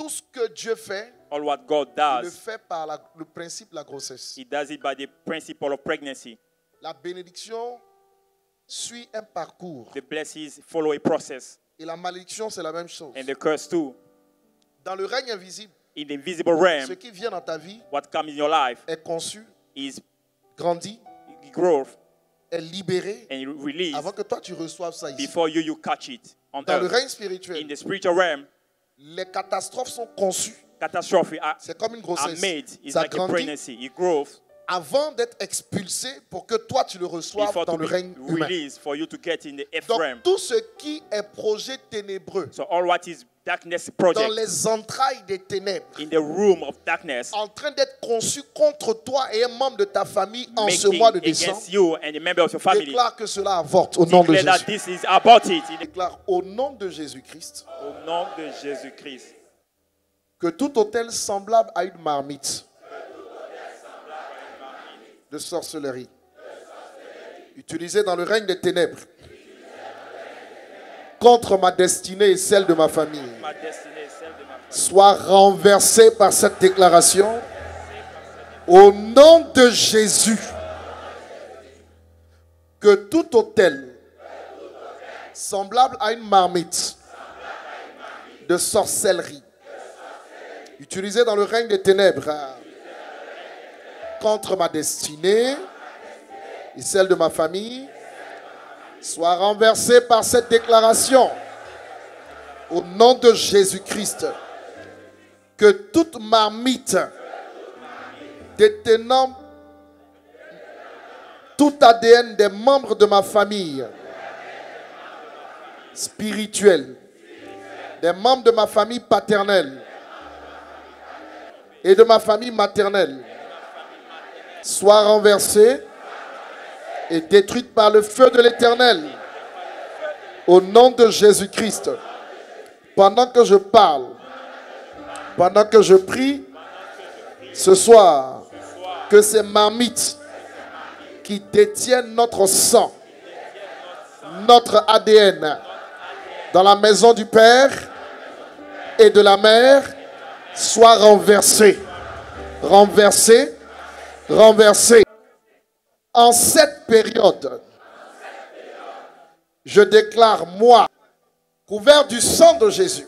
Tout ce que Dieu fait, all what God il le does, fait par le principe de la grossesse. He does it by the principle of pregnancy. La bénédiction suit un parcours. The blessings follow a process. Et la malédiction, c'est la même chose. And the curse too. Dans le règne invisible, In the invisible realm, ce qui vient dans ta vie what comes in your life est conçu, is grandit, growth est libéré and release avant que toi tu reçoives ça ici. before you catch it on Dans le earth. règne In spirituel, the spiritual realm, les catastrophes sont conçues. catastrophes are C'est comme une are grossesse. made. It's Ça like a grandit pregnancy. It grows avant d'être expulsé pour que toi tu le reçoives before dans to le be règne humain. released for you to get in the earth Donc realm. tout ce qui est projet ténébreux So all what is darkness dans project les entrailles des ténèbres, in the room of darkness, en train d'être conçu contre toi et un membre de ta famille en ce making mois de décembre, against you and the member of your family, déclare que cela avorte au nom de declare Jésus. that this is aborted in Déclare au nom de Jésus-Christ the nom de Jésus-Christ. que tout hôtel semblable à une marmite de sorcellerie utilisé dans le règne des ténèbres contre ma destinée et celle de ma famille My destiny is celle de ma famille. soit renversé par cette déclaration au nom de Jésus. Que tout hôtel semblable à une marmite de sorcellerie utilisé dans le règne des ténèbres contre ma destinée et celle de ma famille soit renversé par cette déclaration au nom de Jésus-Christ. Que toute marmite détenant tout ADN des membres de ma famille spirituelle, des membres de ma famille paternelle et de ma famille maternelle soit renversée et détruite par le feu de l'Éternel au nom de Jésus-Christ. Pendant que je parle, pendant que je prie, ce soir, que ces marmites qui détiennent notre sang, notre ADN, dans la maison du Père et de la Mère, soient renversées, renversées, renversées. En cette période, je déclare, moi, couvert du sang de Jésus,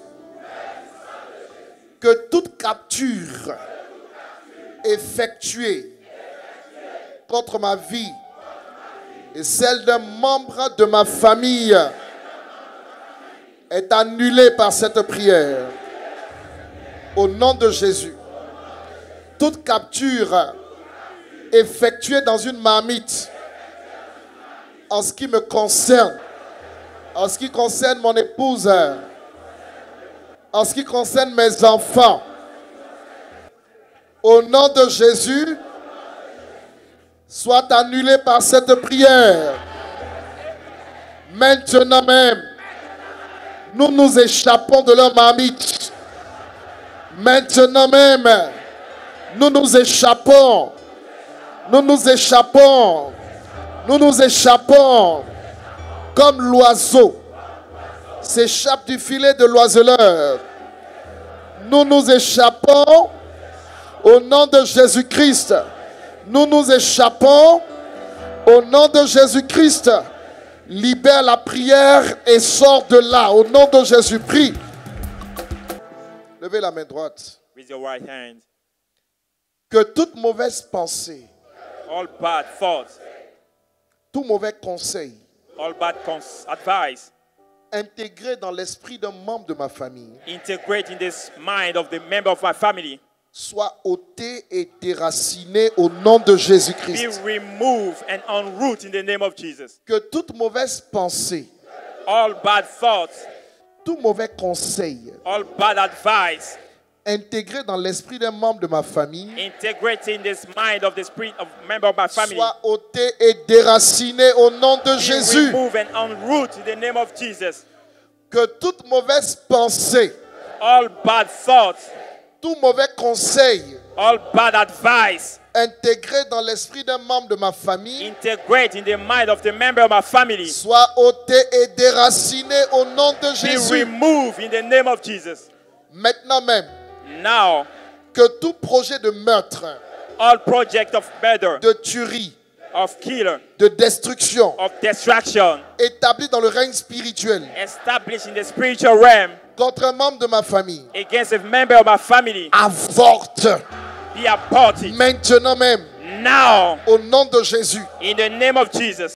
que toute capture effectuée contre ma vie et celle d'un membre de ma famille est annulée par cette prière. Au nom de Jésus, toute capture effectuée dans une marmite en ce qui me concerne, en ce qui concerne mon épouse, en ce qui concerne mes enfants, au nom de Jésus, soit annulée par cette prière. Maintenant même, nous nous échappons de leur marmite. Maintenant même, nous nous échappons. Nous nous échappons. Nous nous échappons comme l'oiseau s'échappe du filet de l'oiseleur. Nous nous échappons au nom de Jésus-Christ. Nous nous échappons au nom de Jésus-Christ. Libère la prière et sors de là. Au nom de Jésus, prie. Levez la main droite. With your right hand, Que toute mauvaise pensée, all bad thoughts, tout mauvais conseil all bad advice, intégré dans l'esprit d'un membre de ma famille integrate in this mind of the member of my family, soit ôté et déraciné au nom de be Jésus-Christ. removed and unroot in the name of Jesus. Que toute mauvaise pensée, All bad thoughts, tout mauvais conseil all bad advice, intégré dans l'esprit d'un membre de ma famille integrate in this mind of the spirit of member of my family, soit ôté et déraciné au nom de be Jésus. removed and unroot in the name of Jesus. Que toute mauvaise pensée, All bad thoughts, tout mauvais conseil all bad advice, intégré dans l'esprit d'un membre de ma famille integrate in the mind of the member of my family, soit ôté et déraciné au nom de be Jésus. removed in the name of Jesus. Maintenant même, Now, que tout projet de meurtre, all project of murder, de tuerie, of killer, de destruction, of destruction, établi dans le règne spirituel established in the spiritual realm contre un membre de ma famille, against a member of my family, avorte be aborted maintenant même now au nom de Jésus. in the name of Jesus.